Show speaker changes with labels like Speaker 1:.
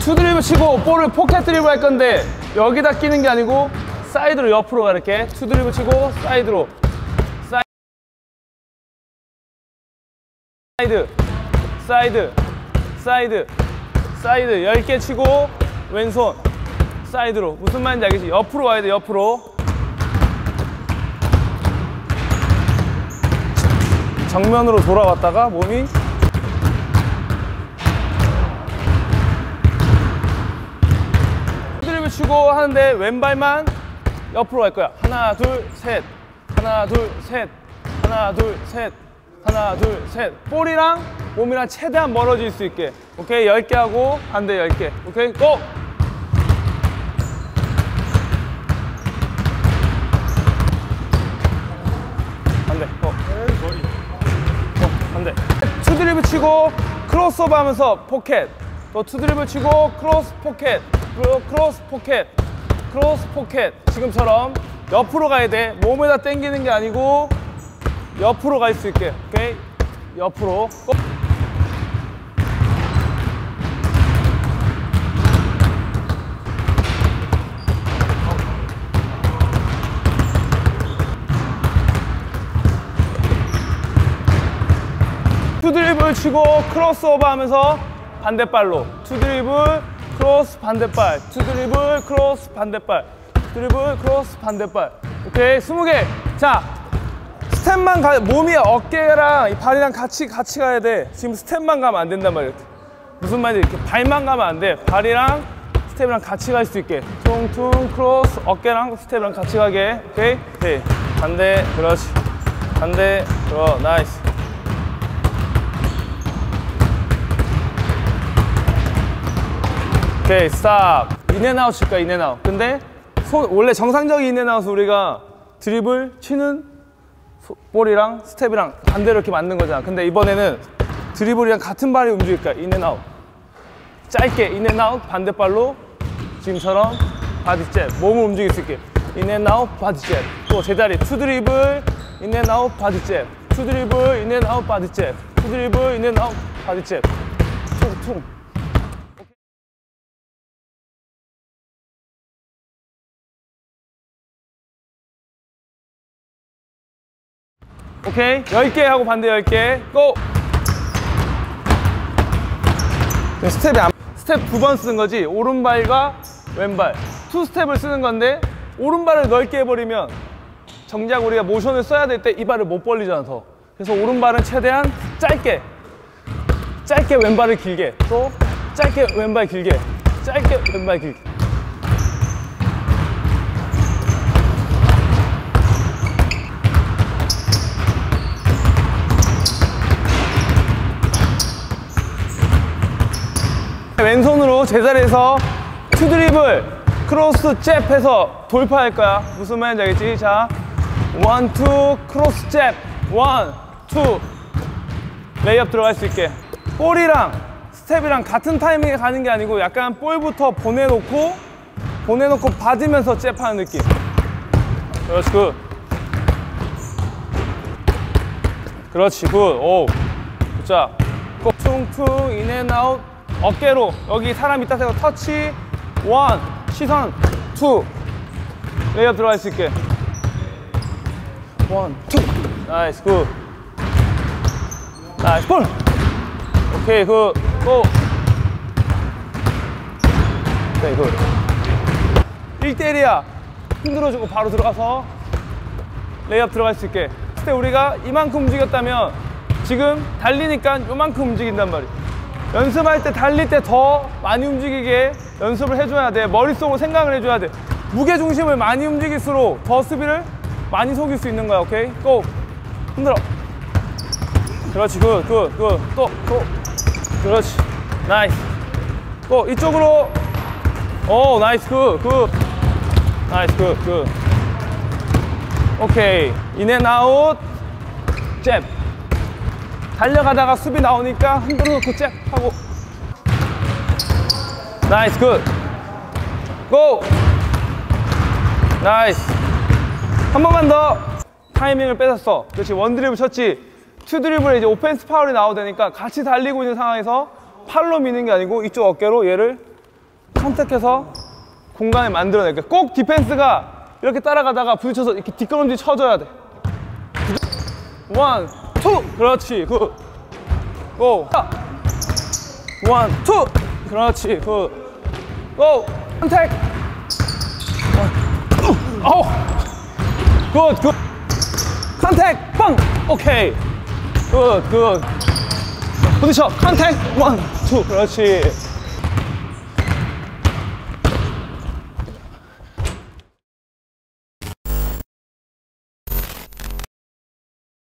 Speaker 1: 투 드리블 치고 볼을 포켓 드리블 할 건데 여기다 끼는 게 아니고 사이드로 옆으로 가. 이렇게 투 드리블 치고 사이드로 사이드 사이드 사이드 사이드 10개 치고 왼손 사이드로. 무슨 말인지 알겠지? 옆으로 와야 돼. 옆으로 정면으로 돌아왔다가 몸이 드리블 치고 하는데 왼발만 옆으로 갈 거야. 하나 둘 셋 하나 둘 셋 하나 둘 셋 하나 둘 셋. 볼이랑 몸이랑 최대한 멀어질 수 있게. 오케이. 10개 하고 반대 10개. 오케이 고! 반대 반대. 투 드리블 치고 크로스오버 하면서 포켓. 또 투 드리블 치고 크로스 포켓 크로스 포켓 크로스 포켓. 지금처럼 옆으로 가야 돼. 몸에다 당기는 게 아니고 옆으로 갈 수 있게. 오케이. 옆으로. 투 드리블 치고 크로스오버 하면서 반대발로. 투 드리블 크로스 반대발. 투 드리블 크로스 반대발. 드리블 크로스 반대발. 오케이. 20개. 자, 스텝만 가. 몸이 어깨랑 이 발이랑 같이 가야 돼. 지금 스텝만 가면 안 된단 말이야. 무슨 말인지 이렇게 발만 가면 안 돼. 발이랑 스텝이랑 같이 갈 수 있게. 퉁퉁 크로스. 어깨랑 스텝이랑 같이 가게. 오케이. 오케이. 반대. 그렇지. 반대. 나이스. 오케이. 스탑. 인앤아웃 칠까? 인앤아웃. 근데 원래 정상적인 인앤아웃은 우리가 드리블 치는 볼이랑 스텝이랑 반대로 이렇게 맞는 거잖아. 근데 이번에는 드리블이랑 같은 발이 움직일 거야. 인앤아웃. 짧게 인앤아웃 반대발로 지금처럼 바디잽. 몸을 움직일 수 있게. 인앤아웃 바디잽. 또 제자리 투 드리블 인앤아웃 바디잽. 투 드리블 인앤아웃 바디잽. 투 드리블 인앤아웃 바디잽. 퉁퉁. 오케이. 10개 하고 반대 10개. 고! 스텝 2번 쓰는 거지. 오른발과 왼발. 투 스텝을 쓰는 건데 오른발을 넓게 해버리면 정작 우리가 모션을 써야 될 때 이 발을 못 벌리잖아 더. 그래서 오른발은 최대한 짧게 왼발을 길게. 또 짧게 왼발 길게. 짧게 왼발 길게. 왼손으로 제자리에서 투 드리블 크로스 잽 해서 돌파할 거야. 무슨 말인지 알겠지? 자, 1, 2 크로스 잽 1, 2 레이업 들어갈 수 있게. 볼이랑 스텝이랑 같은 타이밍에 가는 게 아니고 약간 볼부터 보내놓고 받으면서 잽하는 느낌. 그렇지. 굿. 그렇지. 굿. 오. 자, 퉁퉁 인앤아웃. 어깨로 여기 사람 있다 생각. 터치 1 시선 2 레이업 들어갈 수 있게. 1, 2 나이스. 굿. 나이스. 볼. 오케이. 굿. 고. 오케이. 굿. 1대1이야 흔들어주고 바로 들어가서 레이업 들어갈 수 있게. 그때 우리가 이만큼 움직였다면 지금 달리니까 요만큼 움직인단 말이야. 연습할 때 달릴 때 더 많이 움직이게 연습을 해줘야 돼. 머릿속으로 생각을 해줘야 돼. 무게중심을 많이 움직일수록 더 수비를 많이 속일 수 있는 거야. 오케이? 고! 흔들어. 그렇지. 굿. 굿. 굿. 또. 고. 그렇지. 나이스. 고. 이쪽으로. 오, 나이스. 굿. 굿. 나이스. 굿. 굿. 오케이. 인앤아웃. 잽. 달려가다가 수비 나오니까 흔들어 놓고 잽 하고. 나이스. 굿. 고! 나이스. 한 번만 더. 타이밍을 뺏었어. 그렇지. 원 드리블 쳤지. 투 드리블에 이제 오펜스 파울이 나오되니까 같이 달리고 있는 상황에서 팔로 미는 게 아니고 이쪽 어깨로 얘를 컨택해서 공간을 만들어내. 꼭 디펜스가 이렇게 따라가다가 부딪혀서 이렇게 뒷걸음질 쳐줘야 돼. 1, 2. 그렇지. 굿. 고. 1, 2. 그렇지. 굿. 고. 컨택. 아우. 굿, 굿. 컨택. 빵. 오케이. 굿, 굿. 부딪혀. 컨택. 1, 2. 그렇지.